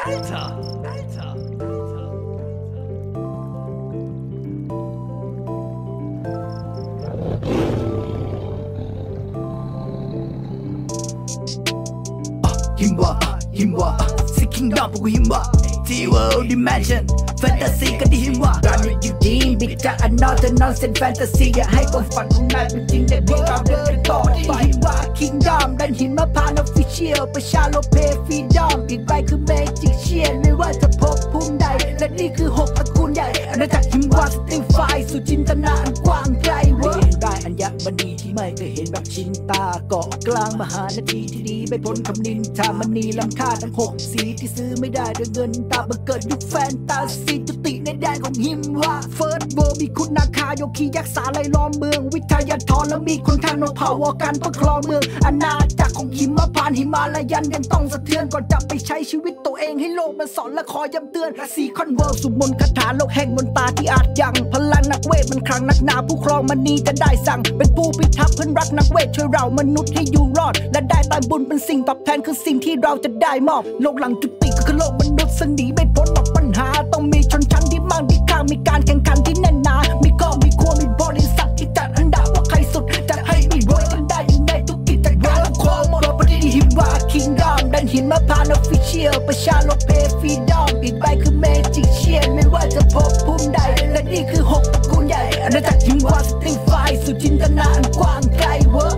Himwa Seeking down พวกกู Himwa T-World Dimension Fantasy ก็ที่ Himwa Run with you dream บิดจาก another nonsense fantasy อยากให้ความฝันของนายเป็นจริงได้เพียงเราเดินต่อที่ Himwa Kingdom ดันหินมาผ่าน official ประชาโลเพ freedom อีกใบคือ magician ไม่ว่าจะพบภูมิใดและนี่คือ6ตระกูลใหญ่อาณาจักร Himwa สติลไฟสู่จินตนาอันกว้างไกลเว้ยได้อัญมณีที่ไม่เคยเห็นแบบชินตาเกาะกลางมหานาทีที่ดีไม่พ้นคำนินทามณีล้ำค่าทั้ง6สีที่ซื้อไม่ได้ด้วยเงินตาบังเกิดยุคแฟนตาซีจุติในแดนของหิมวาเฟิร์สเวิร์มีคุณนาคาโยคียักษ์สาไล่ล้อมเมืองวิทยาธรและมีคนทางโนเผาวอกันประครองเมืองอาณาจักรของหิมพานต์หิมาลายันยังต้องสะเทือนก่อนจะไปใช้ชีวิตตัวเองให้โลกมันสอนและคอยย้ำเตือนและซีคอนเวิร์สุมนคาถาโลกแห่งมนตาที่อาจยังพลังนักเวทมันครั้งนักหนาผู้ครองมณีจะได้สั่งเป็นผู้พิทักษ์เพื่อนรักนักเวทช่วยเรามนุษย์ให้อยู่รอดและได้ตามบุญเป็นสิ่งตอบแทนคือสิ่งที่เราจะได้มอบโลกหลังจุติก็คือโลกมนุษย์ซึ่งหนีไม่พ้นปัญหาต้องมีชนชั้นที่มั่งที่ข้างมีการแข่งขันที่แน่นหนามีครอบมีครัวมีบริษัทที่จัดอันดับว่าใครสุดจะให้มีรวยกันได้ยังไงทุกกิจการและความหมดประเด็นหิมว่าคิงดอมดันหินมาผ่านออฟฟิเชียลประชาโลเพฟรีดอมอีกใบคือเมจิกเชียนไม่ว่าจะพบภูมิใดและนี่คือ6ตระกูลใหญ่อาณาจักรหิมว่าสติลไฟสู่จินตนาอันกว้างไกลเวอ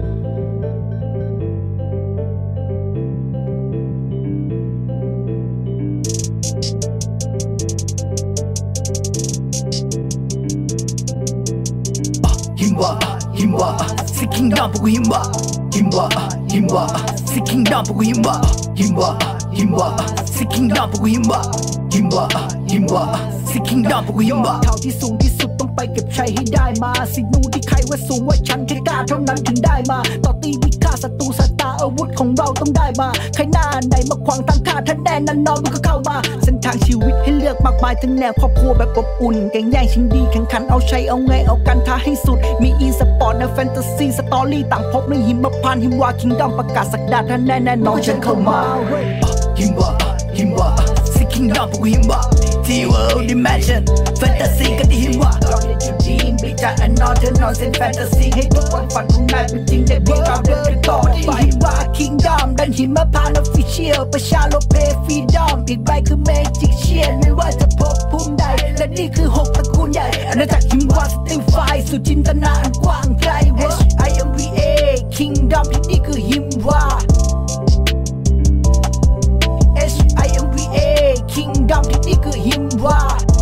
Himwa Seeking down พวกกู Himwa Seeking down พวกกู Himwa Seeking down พวกกู Himwa Seeking down พวกกู Himwa เท่าที่สูงที่สุดต้องไปเก็บชัยให้ได้มาสินูที่ใครว่าสูงว่าฉันแค่กล้าเท่านั้นถึงได้มาต่อตีวิฆาศัตรูสตาอาวุธของเราต้องได้มาใครหน้าไหนมาขวางทางข้าท่านแน่นอนมันก็เข้ามาเส้นทางชีวิตให้เลือกมากมายทั้งแนวครอบครัวแบบอบอุ่นแข่งแย่งชิงดีแข่งขันเอาชัยเอาไงเอากันท้าให้สุดมีอีสปอร์ตในแฟนตาซีสตอรี่ต่างพบในหิมพานต์หิมวาคิงดอมประกาศสักดาท่านแน่นอนฉันเข้ามาHimwa Seeking down พวกกู Himwa T-World Dimension Fantasy ก็ที่ Himwa Run with you dream บิดจาก another nonsense fantasy ให้ทุกความฝันของนายเป็นจริงได้เพียงเราเดินต่อที่ Himwa Kingdom ดันหิมพานต์ official ประชาโลเพ freedom อีกใบคือ magician ไม่ว่าจะพบภูมิใดและนี่คือ6ตระกูลใหญ่อาณาจักรหิมวาสติลไฟสู่จินตนาอันกว้างไกล Himwa Kingdom ที่นี่คือ Himwa Kingdom ที่นี่คือหิมวา